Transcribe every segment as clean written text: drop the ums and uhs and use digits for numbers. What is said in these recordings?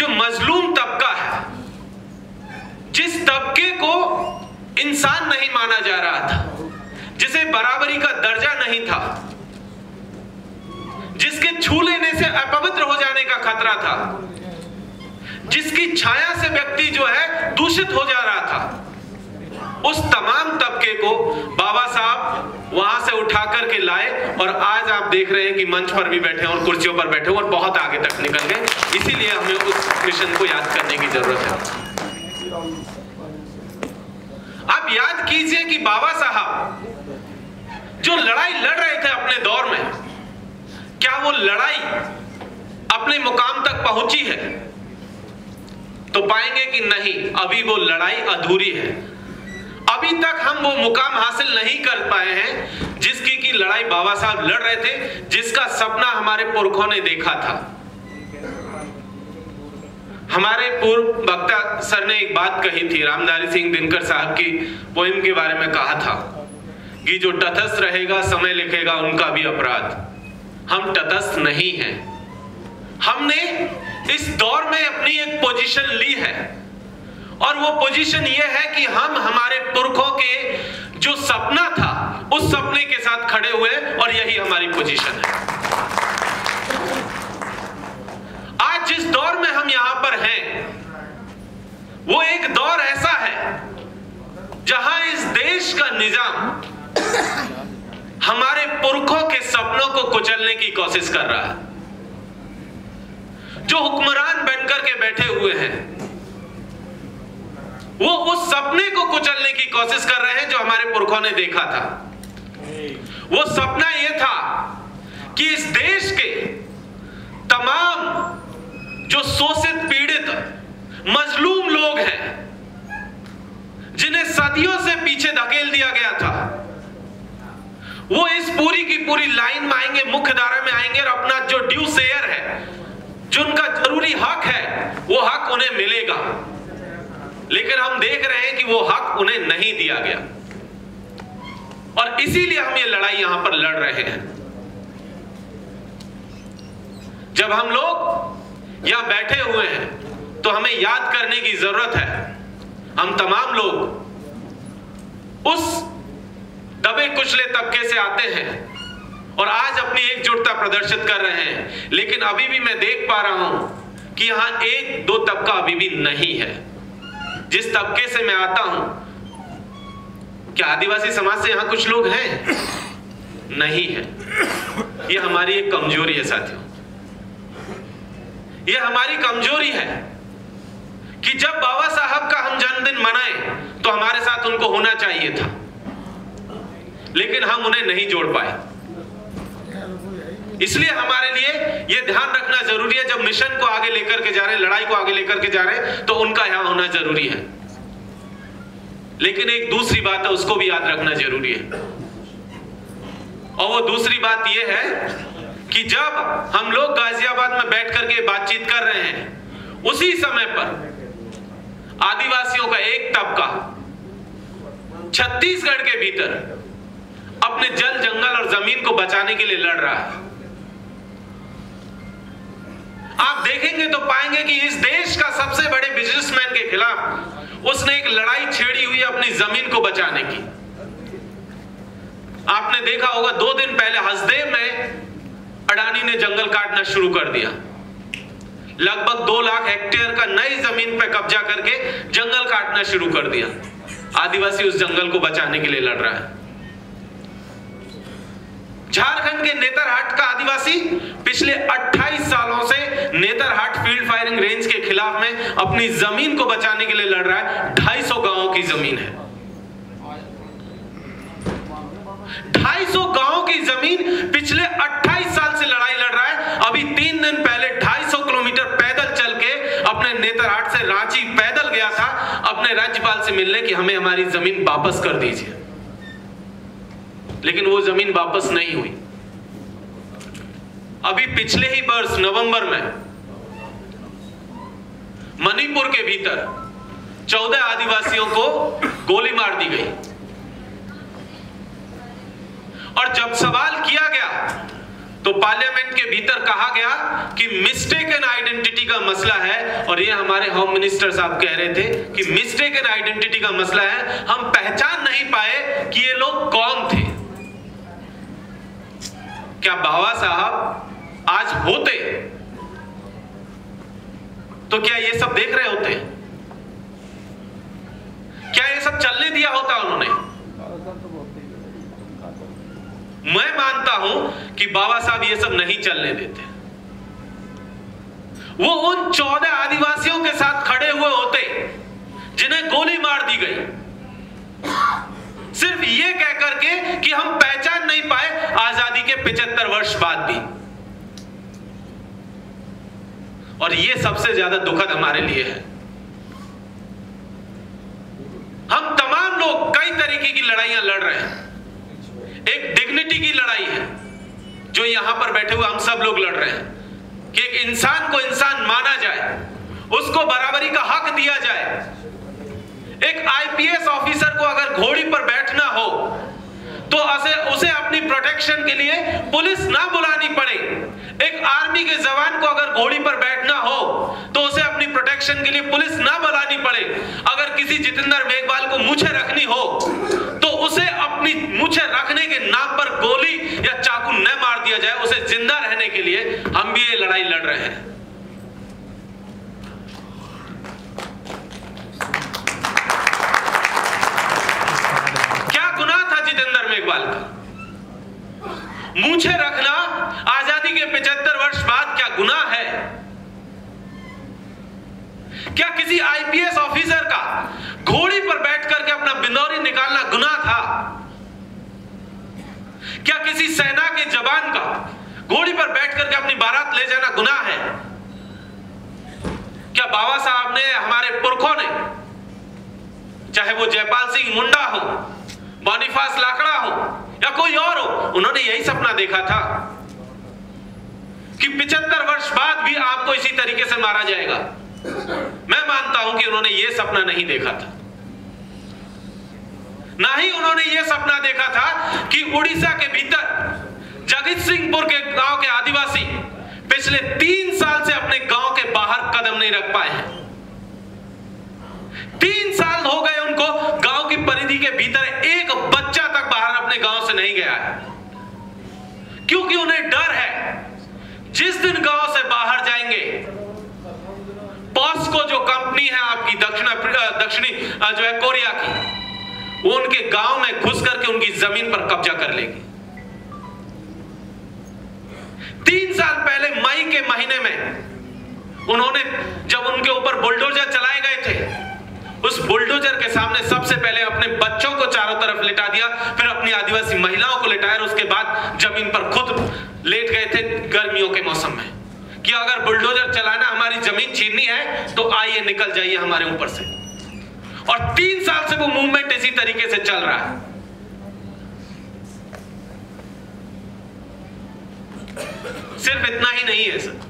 जो मजलूम तबका है, जिस तबके को इंसान नहीं माना जा रहा था, जिसे बराबरी का दर्जा नहीं था, जिसके छू लेने से अपवित्र हो जाने का खतरा था, जिसकी छाया से व्यक्ति जो है दूषित हो जा रहा था, उस तमाम तबके को बाबा साहब वहां से उठा करके लाए और आज आप देख रहे हैं कि मंच पर भी बैठे और कुर्सियों पर बैठे और बहुत आगे तक निकल गए। इसीलिए हमें उस मिशन को याद करने की जरूरत है। आप याद कीजिए कि बाबा साहब जो लड़ाई लड़ रहे थे अपने दौर में, क्या वो लड़ाई अपने मुकाम तक पहुंची है? तो पाएंगे कि नहीं, अभी वो लड़ाई अधूरी है। अभी तक हम वो मुकाम हासिल नहीं कर पाए हैं जिसकी की लड़ाई बाबा साहब लड़ रहे थे, जिसका सपना हमारे पुरखों ने देखा था। हमारे पूर्व वक्ता सर ने एक बात कही थी, रामधारी सिंह दिनकर साहब की पोएम के बारे में कहा था कि जो तटस्थ रहेगा समय लिखेगा उनका भी अपराध। हम तटस्थ नहीं हैं। हमने इस दौर में अपनी एक पोजीशन ली है और वो पोजीशन ये है कि हम हमारे पुरखों के जो सपना था उस सपने के साथ खड़े हुए और यही हमारी पोजीशन है। आज जिस दौर में हम यहां पर हैं वो एक दौर ऐसा है जहां इस देश का निजाम हमारे पुरखों के सपनों को कुचलने की कोशिश कर रहा है। जो हुक्मरान बनकर के बैठे हुए हैं वो उस सपने को कुचलने की कोशिश कर रहे हैं जो हमारे पुरखों ने देखा था। वो सपना यह था कि इस देश के तमाम जो शोषित पीड़ित मजलूम लोग हैं, जिन्हें सदियों से पीछे धकेल दिया गया था, वो इस पूरी की पूरी लाइन में आएंगे, मुख्य धारा में आएंगे और अपना जो ड्यू शेयर है, जो उनका जरूरी हक है, वो हक उन्हें मिलेगा। लेकिन हम देख रहे हैं कि वो हक उन्हें नहीं दिया गया और इसीलिए हम ये लड़ाई यहां पर लड़ रहे हैं। जब हम लोग यहां बैठे हुए हैं तो हमें याद करने की जरूरत है, हम तमाम लोग उस दबे कुचले तबके से आते हैं और आज अपनी एकजुटता प्रदर्शित कर रहे हैं। लेकिन अभी भी मैं देख पा रहा हूं कि यहां एक दो तबका अभी भी नहीं है। जिस तबके से मैं आता हूं, क्या आदिवासी समाज से यहां कुछ लोग हैं? नहीं है। ये हमारी एक कमजोरी है साथियों, ये हमारी कमजोरी है कि जब बाबा साहब का हम जन्मदिन मनाएं तो हमारे साथ उनको होना चाहिए था, लेकिन हम उन्हें नहीं जोड़ पाए। इसलिए हमारे लिए यह ध्यान रखना जरूरी है, जब मिशन को आगे लेकर के जा रहे हैं, लड़ाई को आगे लेकर के जा रहे हैं, तो उनका यहां होना जरूरी है। लेकिन एक दूसरी बात है, उसको भी याद रखना जरूरी है, और वो दूसरी बात यह है कि जब हम लोग गाजियाबाद में बैठ करके बातचीत कर रहे हैं, उसी समय पर आदिवासियों का एक तबका छत्तीसगढ़ के भीतर अपने जल, जंगल और जमीन को बचाने के लिए लड़ रहा है। आप देखेंगे तो पाएंगे कि इस देश का सबसे बड़े बिजनेसमैन के खिलाफ उसने एक लड़ाई छेड़ी हुई अपनी जमीन को बचाने की। आपने देखा होगा 2 दिन पहले हसदेव में अडानी ने जंगल काटना शुरू कर दिया। लगभग 2 लाख हेक्टेयर का नई जमीन पर कब्जा करके जंगल काटना शुरू कर दिया। आदिवासी उस जंगल को बचाने के लिए लड़ रहा है। झारखंड के नेतरहाट का आदिवासी पिछले 28 सालों से नेतरहाट फील्ड फायरिंग रेंज के खिलाफ में अपनी जमीन को बचाने के लिए लड़ रहा है। 250 गांवों की जमीन है, 250 गांवों की जमीन पिछले 28 साल से लड़ाई लड़ रहा है। अभी 3 दिन पहले 250 किलोमीटर पैदल चल के अपने नेतरहाट से रांची पैदल गया था अपने राज्यपाल से मिलने कि हमें हमारी जमीन वापस कर दीजिए, लेकिन वो जमीन वापस नहीं हुई। अभी पिछले ही वर्ष नवंबर में मणिपुर के भीतर 14 आदिवासियों को गोली मार दी गई और जब सवाल किया गया तो पार्लियामेंट के भीतर कहा गया कि मिस्टेकन आइडेंटिटी का मसला है, और ये हमारे होम मिनिस्टर साहब कह रहे थे कि मिस्टेकन आइडेंटिटी का मसला है, हम पहचान नहीं पाए कि ये लोग कौन थे। क्या बाबा साहब आज होते तो क्या ये सब देख रहे होते? क्या ये सब चलने दिया होता उन्होंने? मैं मानता हूं कि बाबा साहब ये सब नहीं चलने देते। वो उन 14 आदिवासियों के साथ खड़े हुए होते जिन्हें गोली मार दी गई, सिर्फ ये कह करके कि हम पहचान नहीं पाए आजादी के 75 वर्ष बाद भी। और ये सबसे ज्यादा दुखद हमारे लिए है। हम तमाम लोग कई तरीके की लड़ाइयां लड़ रहे हैं। एक डिग्निटी की लड़ाई है जो यहां पर बैठे हुए हम सब लोग लड़ रहे हैं कि एक इंसान को इंसान माना जाए, उसको बराबरी का हक दिया जाए। एक आईपीएस ऑफिसर को अगर घोड़ी पर बैठना हो तो उसे अपनी प्रोटेक्शन के लिए पुलिस ना बुलानी पड़े। एक आर्मी के जवान को अगर घोड़ी पर बैठना हो तो उसे अपनी प्रोटेक्शन के लिए पुलिस ना बुलानी पड़े। अगर किसी जितेंद्र मेघवाल को मूछें रखनी हो तो उसे अपनी मूछें रखने के नाम पर गोली या चाकू न मार दिया जाए, उसे जिंदा रहने के लिए हम भी ये लड़ाई लड़ रहे हैं। जितेंद्र मेघवाल का मूछें रखना आजादी के 75 वर्ष बाद क्या गुनाह है? क्या किसी आईपीएस ऑफिसर का घोड़ी पर बैठ करके अपना बिंदौरी निकालना गुनाह था? क्या किसी सेना के जवान का घोड़ी पर बैठ करके अपनी बारात ले जाना गुनाह है? क्या बाबा साहब ने, हमारे पुरखों ने, चाहे वो जयपाल सिंह मुंडा हो, बॉनीफास लाकड़ा हो या कोई और हो, उन्होंने यही सपना देखा था कि 75 वर्ष बाद भी आपको इसी तरीके से मारा जाएगा? मैं मानता हूं कि उन्होंने यह सपना नहीं देखा था। ना ही उन्होंने यह सपना देखा था कि उड़ीसा के भीतर जगत सिंहपुर के गांव के आदिवासी पिछले 3 साल से अपने गांव के बाहर कदम नहीं रख पाए हैं। 3 साल हो गए उनको गांव की परिधि के भीतर एक बच्चा तक बाहर अपने गांव से नहीं गया है, क्योंकि उन्हें डर है जिस दिन गांव से बाहर जाएंगे, पॉस्को जो कंपनी है आपकी दक्षिणी जो है कोरिया की, वो उनके गांव में घुस करके उनकी जमीन पर कब्जा कर लेगी। 3 साल पहले मई के महीने में उन्होंने, जब उनके ऊपर बुलडोजर चलाए गए थे, उस बुलडोजर के सामने सबसे पहले अपने बच्चों को चारों तरफ लिटा दिया, फिर अपनी आदिवासी महिलाओं को लिटाया, और उसके बाद जमीन पर खुद लेट गए थे गर्मियों के मौसम में कि अगर बुलडोजर चलाना, हमारी जमीन छीननी है तो आइए निकल जाइए हमारे ऊपर से। और 3 साल से वो मूवमेंट इसी तरीके से चल रहा है। सिर्फ इतना ही नहीं है सर,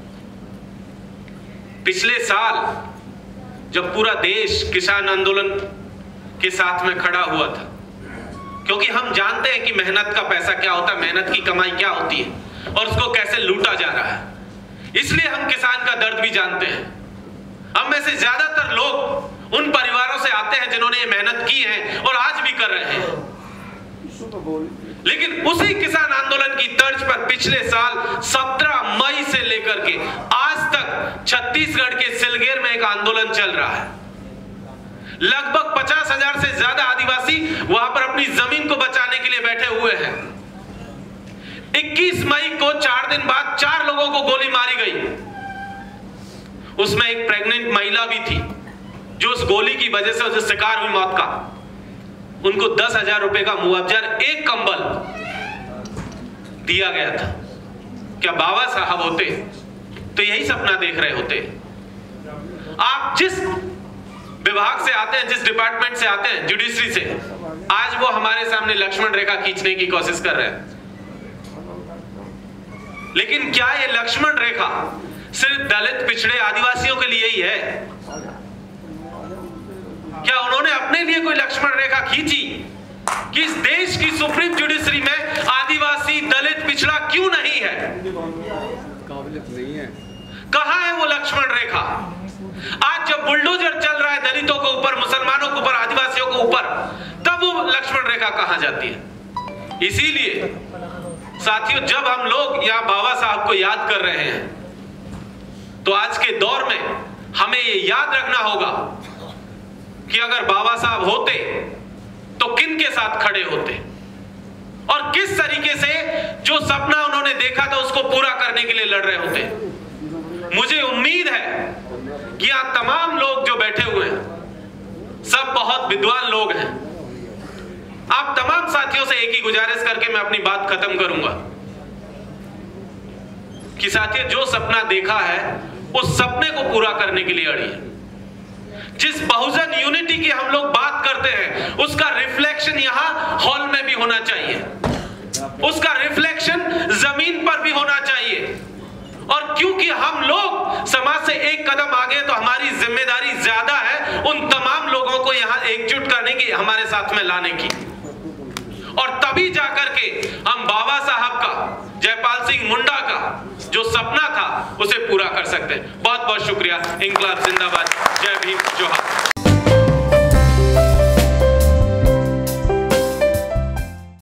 पिछले साल जब पूरा देश किसान आंदोलन के साथ में खड़ा हुआ था, क्योंकि हम जानते हैं कि मेहनत का पैसा क्या होता है, मेहनत की कमाई क्या होती है और उसको कैसे लूटा जा रहा है, इसलिए हम किसान का दर्द भी जानते हैं। हम में से ज्यादातर लोग उन परिवारों से आते हैं जिन्होंने ये मेहनत की है और आज भी कर रहे हैं। लेकिन उसी किसान आंदोलन की तर्ज पर पिछले साल 17 मई से लेकर के आज तक छत्तीसगढ़ के सिलगेर में एक आंदोलन चल रहा है। लगभग 50,000 से ज्यादा आदिवासी वहां पर अपनी जमीन को बचाने के लिए बैठे हुए हैं। 21 मई को 4 दिन बाद 4 लोगों को गोली मारी गई। उसमें एक प्रेग्नेंट महिला भी थी जो उस गोली की वजह से उसे शिकार हुई मौत का। उनको 10,000 रुपए का मुआवजा, एक कंबल दिया गया था। क्या बाबा साहब होते तो यही सपना देख रहे होते? आप जिस विभाग से आते हैं, जिस डिपार्टमेंट से आते हैं, जुडिशरी से, आज वो हमारे सामने लक्ष्मण रेखा खींचने की कोशिश कर रहे हैं। लेकिन क्या ये लक्ष्मण रेखा सिर्फ दलित, पिछड़े, आदिवासियों के लिए ही है? क्या उन्होंने अपने लिए कोई लक्ष्मण रेखा खींची कि इस देश की सुप्रीम जुडिशरी में आदिवासी, दलित, पिछड़ा क्यों नहीं है? लक्ष्मण रेखा। आज जब बुलडोजर चल रहा है दलितों के ऊपर, मुसलमानों के ऊपर, आदिवासियों के ऊपर, तब वो लक्ष्मण रेखा कहां जाती है। इसीलिए साथियों, जब हम लोग यहां बाबा साहब को याद कर रहे हैं तो आज के दौर में हमें ये याद रखना होगा कि अगर बाबा साहब होते तो किन के साथ खड़े होते और किस तरीके से जो सपना उन्होंने देखा था उसको पूरा करने के लिए लड़ रहे होते। मुझे उम्मीद है कि यहां तमाम लोग जो बैठे हुए हैं सब बहुत विद्वान लोग हैं। आप तमाम साथियों से एक ही गुजारिश करके मैं अपनी बात खत्म करूंगा कि साथियों, जो सपना देखा है उस सपने को पूरा करने के लिए अड़िए। जिस बहुजन यूनिटी की हम लोग बात करते हैं उसका रिफ्लेक्शन यहां हॉल में भी होना चाहिए, उसका रिफ्लेक्शन जमीन पर भी होना चाहिए। और क्योंकि हम लोग समाज से एक कदम आगे, तो हमारी जिम्मेदारी ज्यादा है उन तमाम लोगों को यहां एकजुट करने की, हमारे साथ में लाने की, और तभी जाकर के हम बाबा साहब का, जयपाल सिंह मुंडा का जो सपना था उसे पूरा कर सकते हैं। बहुत बहुत शुक्रिया। इंकलाब जिंदाबाद। जय भीम, जोहार।